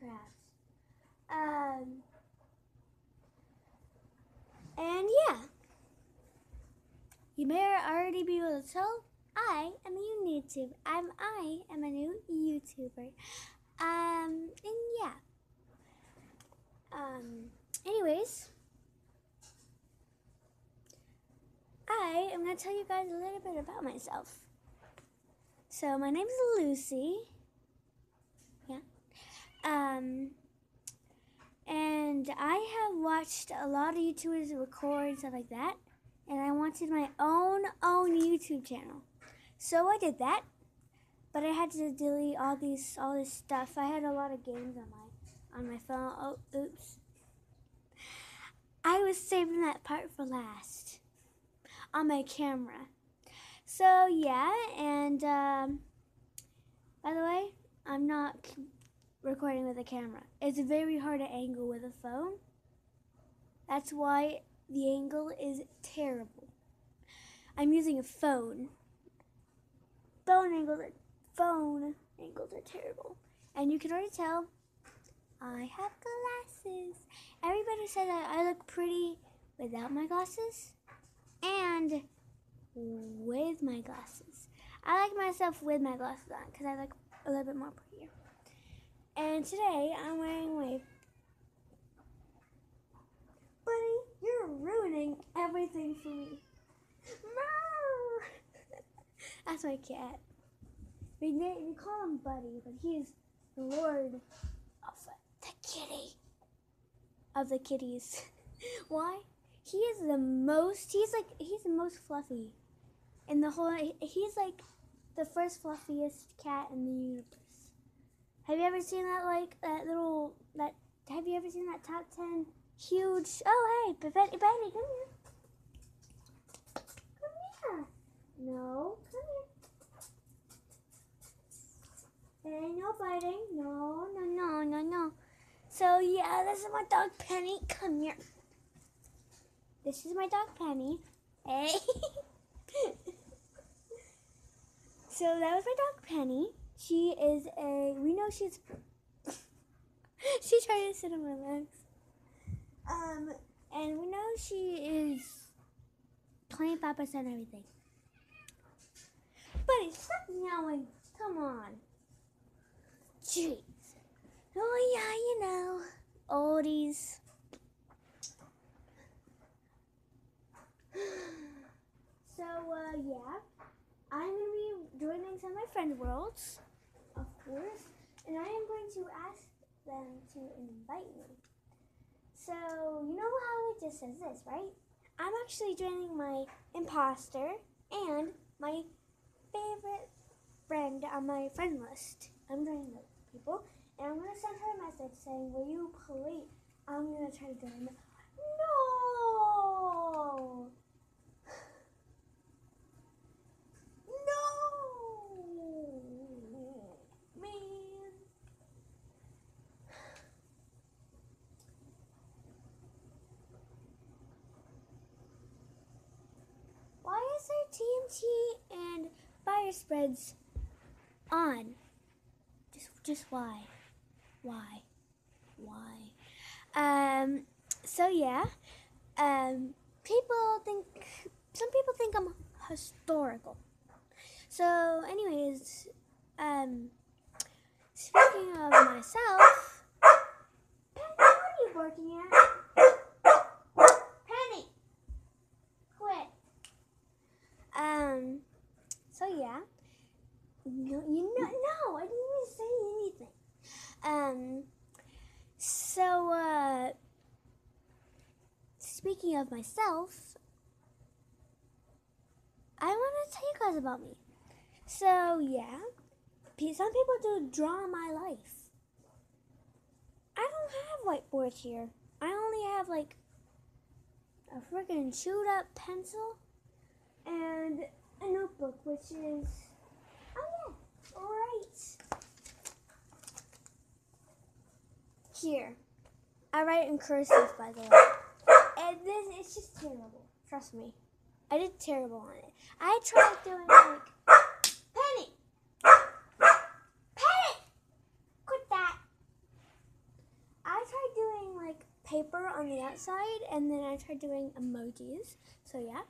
crafts. And yeah, you may already be able to tell I am a new YouTuber. I am a new YouTuber. And yeah. Anyways, I am going to tell you guys a little bit about myself. So, my name is Lucy. Yeah. And I have watched a lot of YouTubers record and stuff like that. And I wanted my own YouTube channel. So I did that. But I had to delete all this stuff. I had a lot of games on my phone. Oh, oops. I was saving that part for last on my camera. So yeah, and by the way, I'm not recording with a camera. It's very hard to angle with a phone. That's why the angle is terrible. I'm using a phone. Phone angles are terrible. And you can already tell I have glasses. Everybody said that I look pretty without my glasses and with my glasses. I like myself with my glasses on because I look a little bit more prettier. And today I'm wearing my... Buddy, you're ruining everything for me. No! That's my cat. We call him Buddy, but he is the lord of the kitties. Why? He's the most fluffy in the whole, he's like the first fluffiest cat in the universe. Have you ever seen that, have you ever seen that top 10 huge, oh hey, Betty, come here. Come here. No, come here. Hey, no biting. No. So yeah, this is my dog Penny. Come here. This is my dog Penny. Hey. So that was my dog Penny. She is we know she's she's trying to sit on my legs. And we know she is 25% everything. Buddy, stop meowing. Come on. Jeez. Oh yeah, you know, oldies. So yeah, I'm gonna be joining some of my friend worlds, of course, and I am going to ask them to invite me. So you know how it just says this, right? I'm actually joining my imposter and my favorite friend on my friend list. I'm joining those people. And I'm going to send her a message saying, will you please, I'm going to try to join them. No! Man. Why is there TNT and fire spreads on? Just why? Why? So yeah, some people think I'm historical. So anyways, speaking of myself, Penny, what are you barking at? Penny, quit. So yeah, no, I didn't even say anything. So, speaking of myself, I want to tell you guys about me. So, yeah, some people do draw my life. I don't have whiteboard here. I only have, like, a freaking chewed up pencil and a notebook, which is, oh yeah, right here. I write in cursive, by the way. And this, it's just terrible. Trust me. I did terrible on it. I tried doing like, Penny! Penny! Quit that! outside, and then I tried doing emojis. So yeah.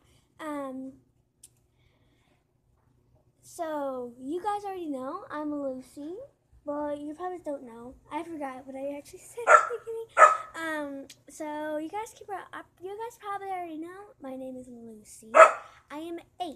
So you guys already know I'm Lucy, but you probably don't know. I forgot what I actually said at the beginning. So you guys you guys probably already know my name is Lucy. I am 8.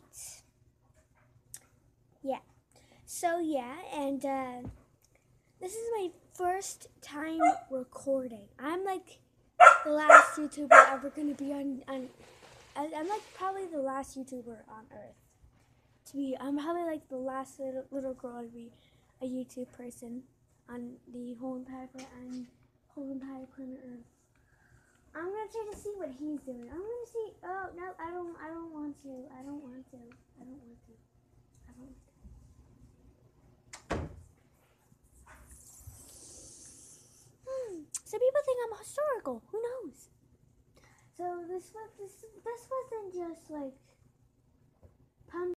Yeah. So yeah, and this is my first time recording. I'm like the last YouTuber ever gonna be on I'm like probably the last YouTuber on Earth. I'm probably like the last little girl to be a YouTube person on the whole entire planet Earth. I'm gonna try to see what he's doing. I'm gonna see. Oh no, I don't want to. I don't want to. Some people think I'm historical. Who knows? So this wasn't just like